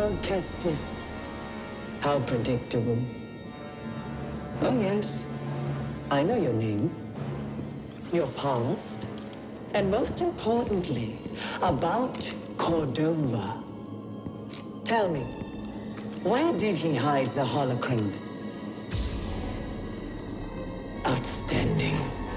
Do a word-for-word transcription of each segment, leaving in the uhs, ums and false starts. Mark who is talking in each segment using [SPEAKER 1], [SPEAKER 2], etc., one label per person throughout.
[SPEAKER 1] Alcestis. How predictable. Oh yes, I know your name, your past, and most importantly, about Cordova. Tell me, where did he hide the holocron? Outstanding.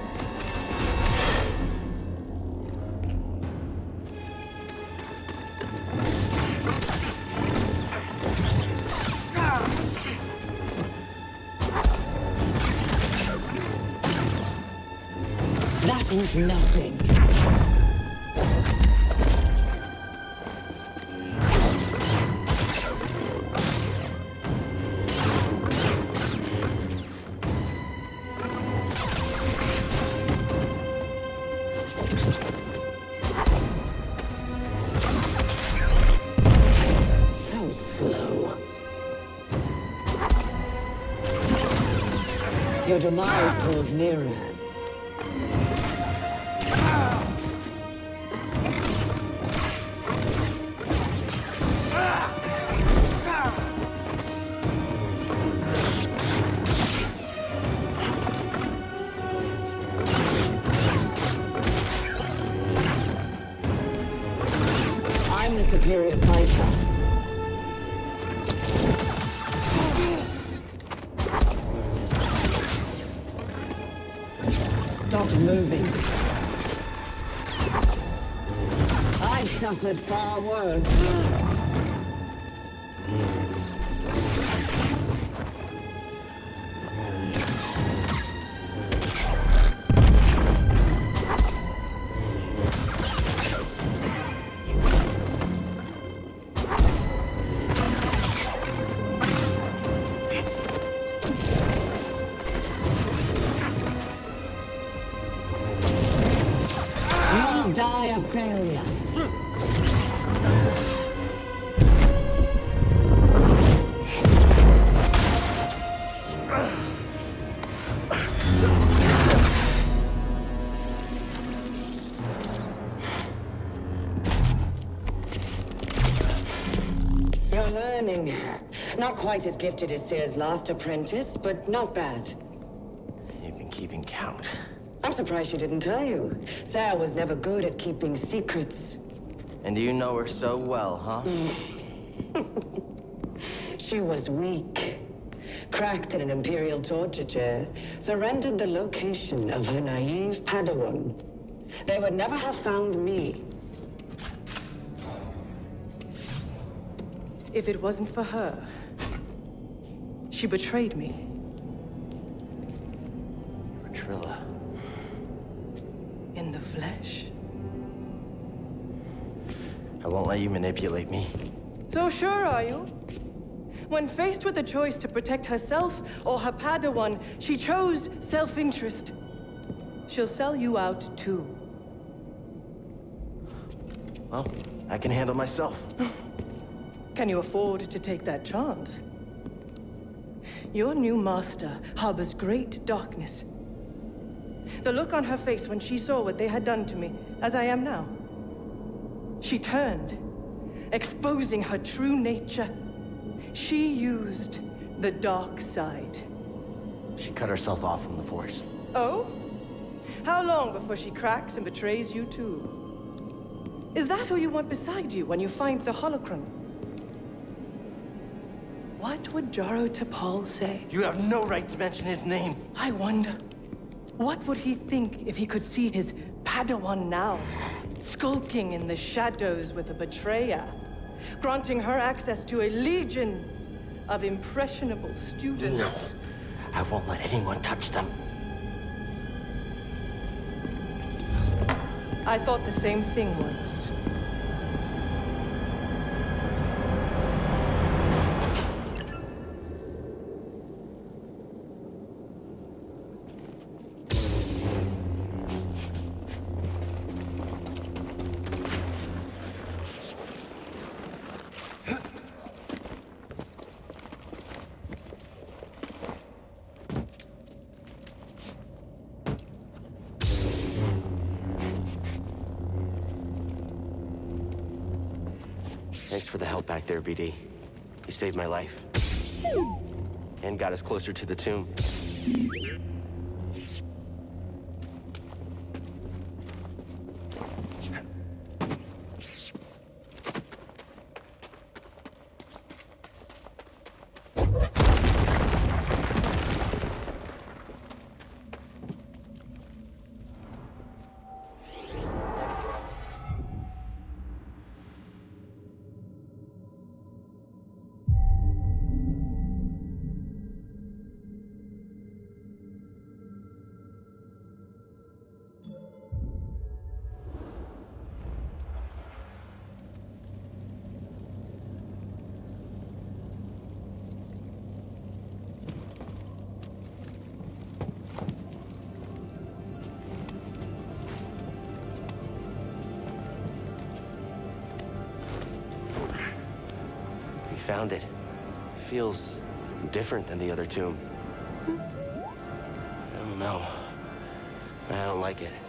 [SPEAKER 1] That was nothing. So slow. Your demise draws nearer. I'm the superior fighter. Stop moving. I've suffered far worse. You'll die a failure. You're learning. Not quite as gifted as Seer's last apprentice, but not bad.
[SPEAKER 2] You've been keeping count.
[SPEAKER 1] I'm surprised she didn't tell you. Sarah was never good at keeping secrets.
[SPEAKER 2] And you know her so well, huh?
[SPEAKER 1] She was weak. Cracked in an Imperial torture chair. Surrendered the location of her naive Padawan. They would never have found me.
[SPEAKER 3] If it wasn't for her, she betrayed me.
[SPEAKER 2] Trilla.
[SPEAKER 3] In the flesh.
[SPEAKER 2] I won't let you manipulate me.
[SPEAKER 3] So sure are you? When faced with the choice to protect herself or her Padawan, she chose self-interest. She'll sell you out too.
[SPEAKER 2] Well, I can handle myself.
[SPEAKER 3] Can you afford to take that chance? Your new master harbors great darkness. The look on her face when she saw what they had done to me, as I am now. She turned, exposing her true nature. She used the dark side.
[SPEAKER 2] She cut herself off from the Force.
[SPEAKER 3] Oh? How long before she cracks and betrays you too? Is that who you want beside you when you find the holocron? What would Jaro Tapal say?
[SPEAKER 2] You have no right to mention his name.
[SPEAKER 3] I wonder, what would he think if he could see his Padawan now, skulking in the shadows with a betrayer, granting her access to a legion of impressionable students?
[SPEAKER 2] No, I won't let anyone touch them.
[SPEAKER 3] I thought the same thing once.
[SPEAKER 2] Thanks for the help back there, B D. You saved my life. And got us closer to the tomb. Found it. Feels different than the other tomb. I don't know. I don't like it.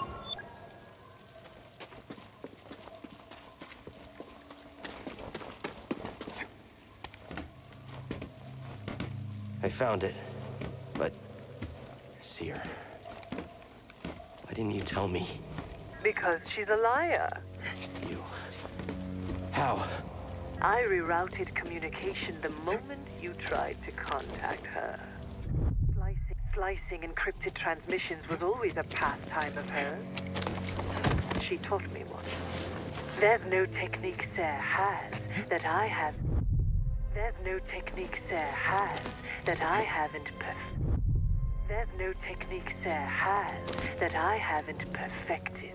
[SPEAKER 2] I found it, but Cere, why didn't you tell me?
[SPEAKER 4] Because she's a liar.
[SPEAKER 2] You. How?
[SPEAKER 4] I rerouted communication the moment you tried to contact her. Slicing, slicing encrypted transmissions was always a pastime of hers. She taught me one. There's no technique Cere has that I have. There's no technique Cere has that I haven't perf- There's no technique Cere has that I haven't perfected.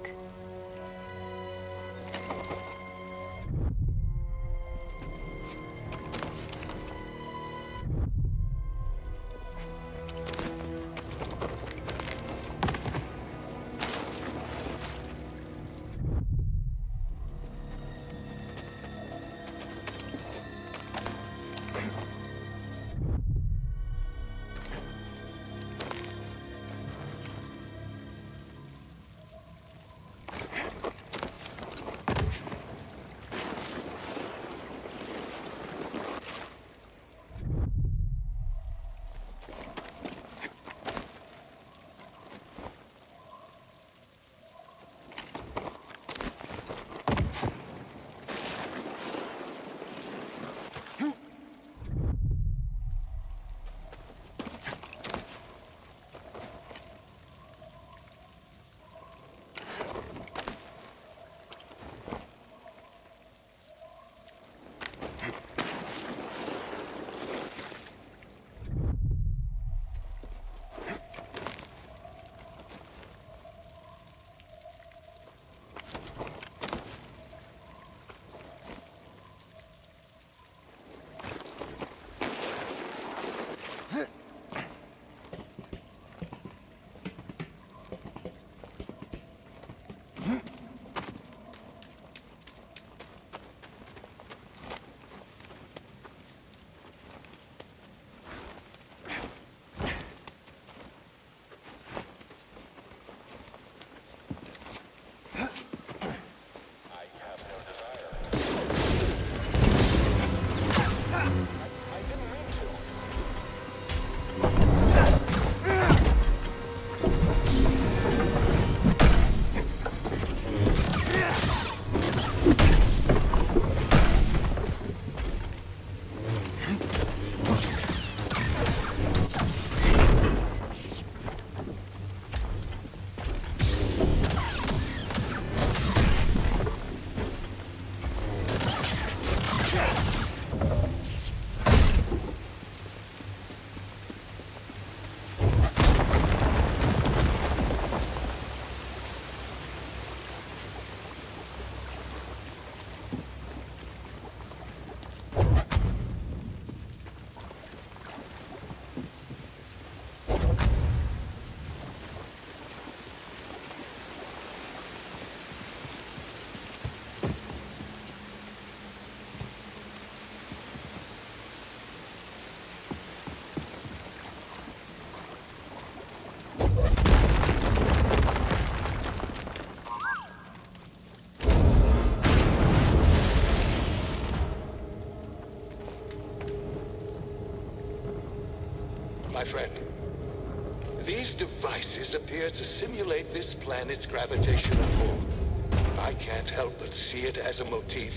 [SPEAKER 5] my friend. These devices appear to simulate this planet's gravitational pull. I can't help but see it as a motif.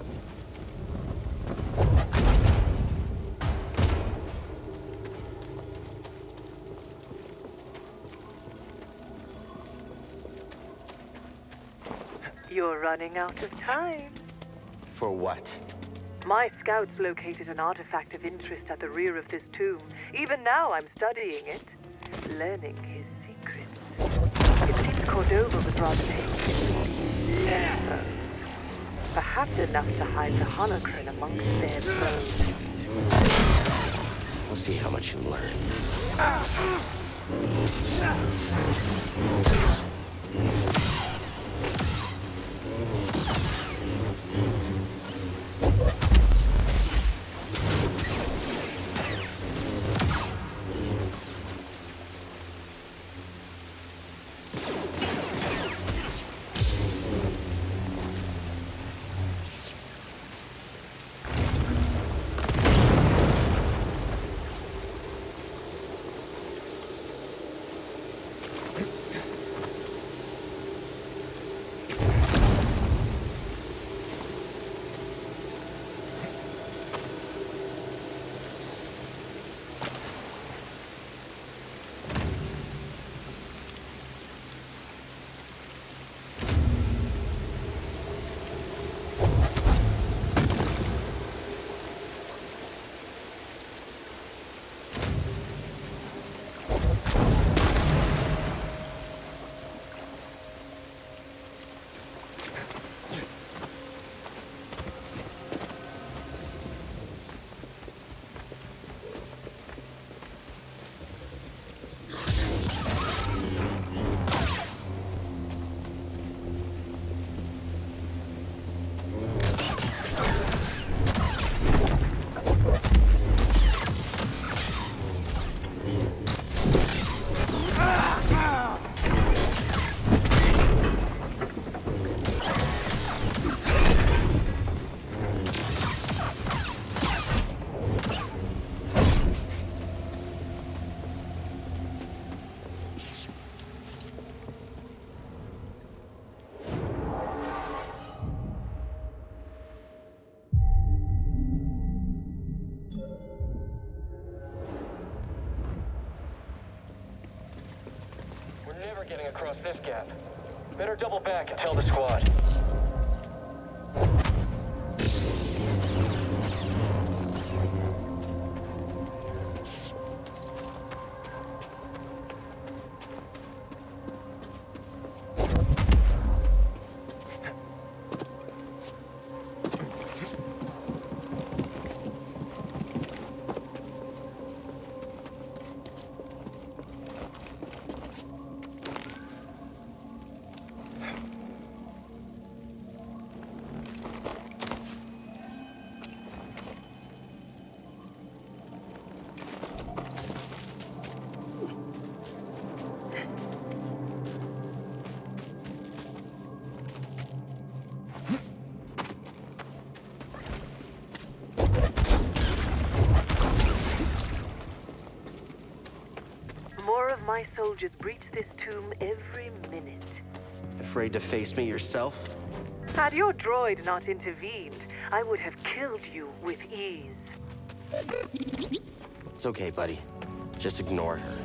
[SPEAKER 4] You're running out of time.
[SPEAKER 2] For what?
[SPEAKER 4] My scouts located an artifact of interest at the rear of this tomb. Even now I'm studying it, learning his secrets. It seems Cordova was rather patient. Yeah. Perhaps enough to hide the holocron amongst their bones.
[SPEAKER 2] We'll see how much you learn.
[SPEAKER 6] Getting across this gap. Better double back and tell the squad.
[SPEAKER 4] My soldiers breach this tomb every minute.
[SPEAKER 2] Afraid to face me yourself?
[SPEAKER 4] Had your droid not intervened, I would have killed you with ease.
[SPEAKER 2] It's okay, buddy. Just ignore her.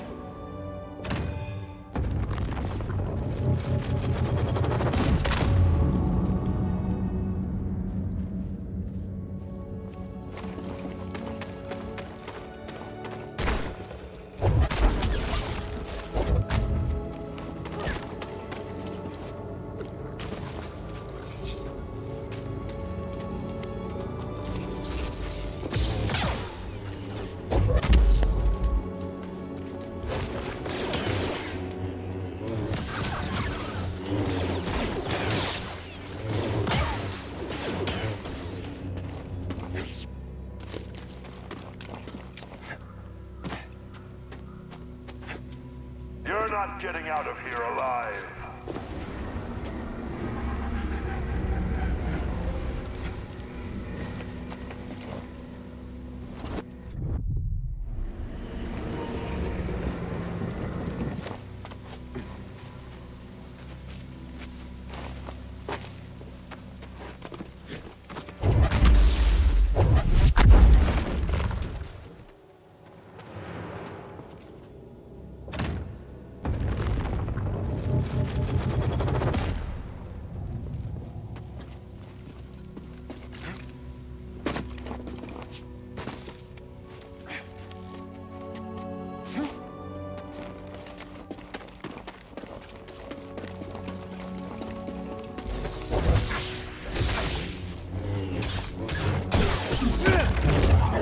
[SPEAKER 7] You're not getting out of here alive.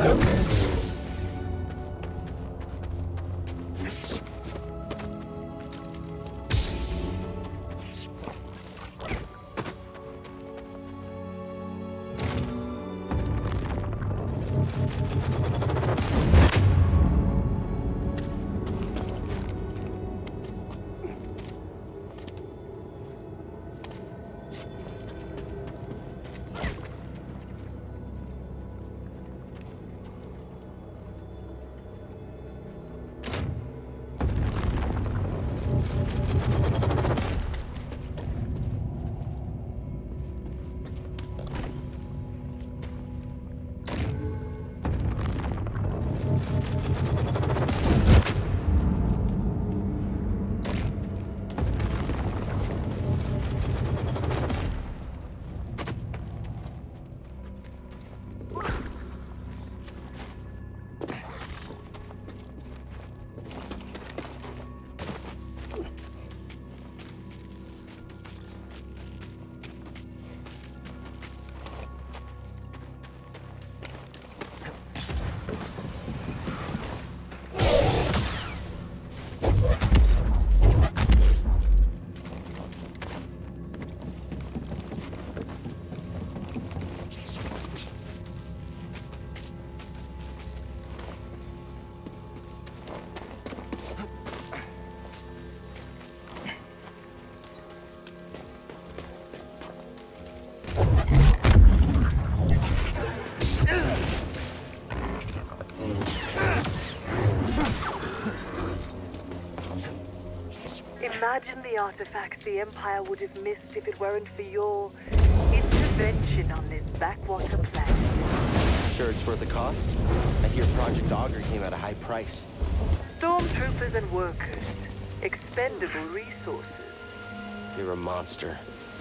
[SPEAKER 4] Imagine the artifacts the Empire would have missed if it weren't for your intervention on this backwater planet.
[SPEAKER 2] Sure it's worth the cost? I hear Project Augur came at a high price.
[SPEAKER 4] Stormtroopers and workers. Expendable resources.
[SPEAKER 2] You're a monster.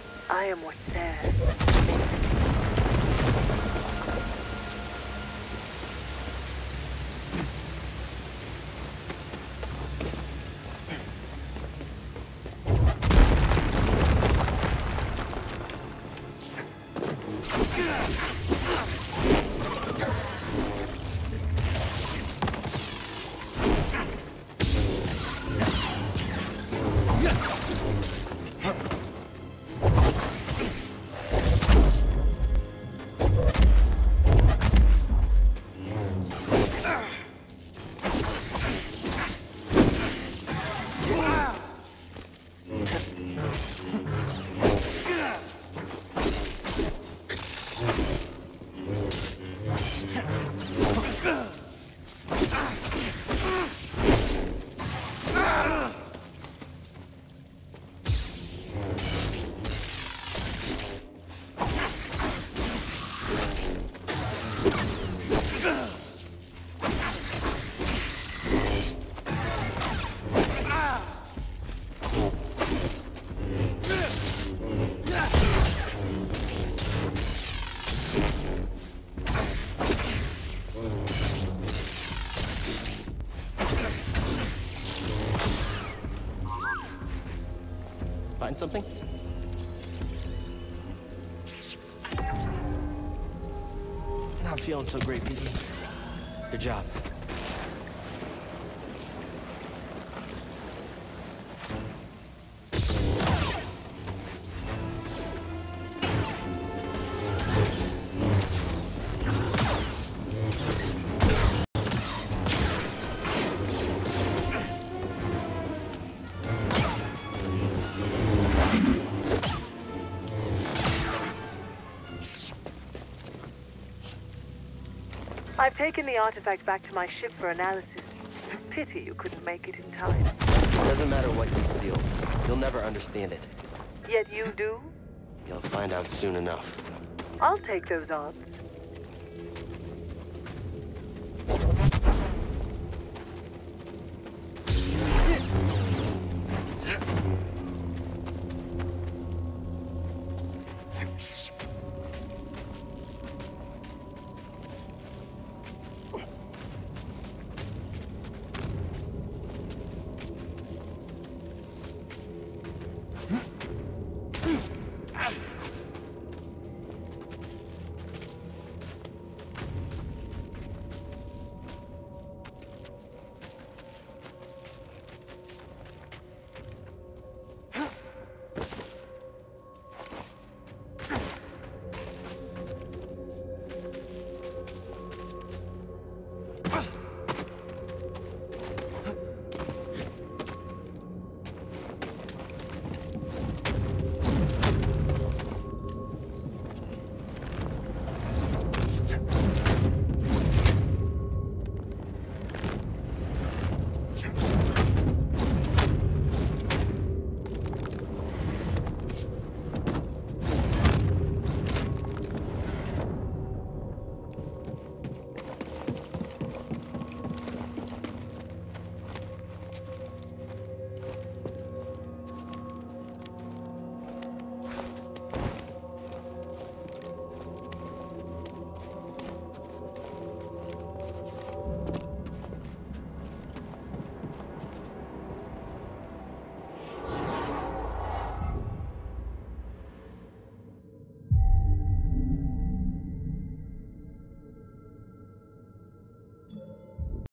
[SPEAKER 4] I am what's there.
[SPEAKER 2] Find something? Not feeling so great, P Z. Good job.
[SPEAKER 4] I've taken the artifact back to my ship for analysis. Pity you couldn't make it in time.
[SPEAKER 2] Doesn't matter what you steal. You'll never understand it.
[SPEAKER 4] Yet you do?
[SPEAKER 2] You'll find out soon enough.
[SPEAKER 4] I'll take those odds.